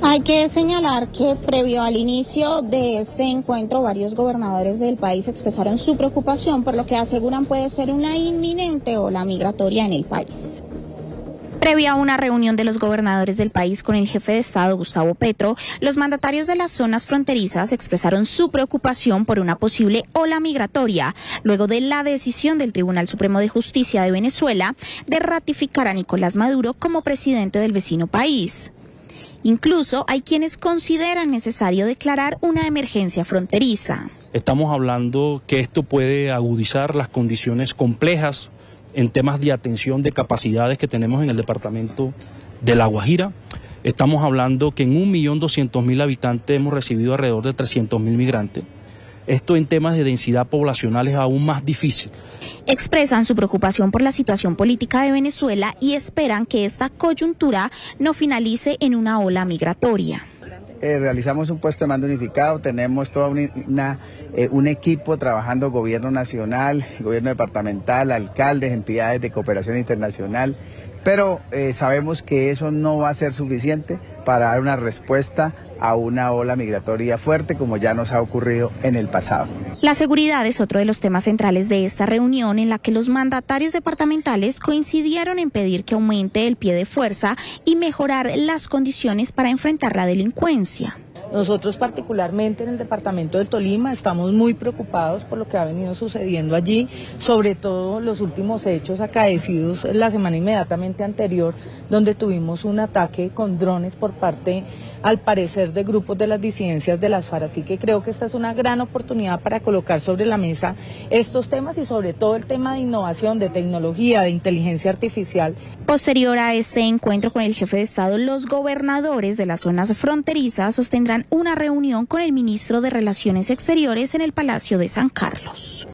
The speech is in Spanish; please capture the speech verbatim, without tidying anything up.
Hay que señalar que previo al inicio de este encuentro, varios gobernadores del país expresaron su preocupación por lo que aseguran puede ser una inminente ola migratoria en el país. Previo a una reunión de los gobernadores del país con el jefe de Estado, Gustavo Petro, los mandatarios de las zonas fronterizas expresaron su preocupación por una posible ola migratoria, luego de la decisión del Tribunal Supremo de Justicia de Venezuela de ratificar a Nicolás Maduro como presidente del vecino país. Incluso hay quienes consideran necesario declarar una emergencia fronteriza. Estamos hablando que esto puede agudizar las condiciones complejas en temas de atención de capacidades que tenemos en el departamento de La Guajira. Estamos hablando que en un millón doscientos mil habitantes hemos recibido alrededor de trescientos mil migrantes. Esto en temas de densidad poblacional es aún más difícil. Expresan su preocupación por la situación política de Venezuela y esperan que esta coyuntura no finalice en una ola migratoria. Eh, realizamos un puesto de mando unificado, tenemos todo una, una, eh, un equipo trabajando, gobierno nacional, gobierno departamental, alcaldes, entidades de cooperación internacional, pero eh, sabemos que eso no va a ser suficiente para dar una respuesta a una ola migratoria fuerte como ya nos ha ocurrido en el pasado. La seguridad es otro de los temas centrales de esta reunión en la que los mandatarios departamentales coincidieron en pedir que aumente el pie de fuerza y mejorar las condiciones para enfrentar la delincuencia. Nosotros particularmente en el departamento del Tolima estamos muy preocupados por lo que ha venido sucediendo allí, sobre todo los últimos hechos acaecidos la semana inmediatamente anterior, donde tuvimos un ataque con drones por parte, al parecer, de grupos de las disidencias de las FARC. Así que creo que esta es una gran oportunidad para colocar sobre la mesa estos temas y sobre todo el tema de innovación, de tecnología, de inteligencia artificial. Posterior a este encuentro con el jefe de Estado, los gobernadores de las zonas fronterizas sostendrán una reunión con el ministro de Relaciones Exteriores en el Palacio de San Carlos.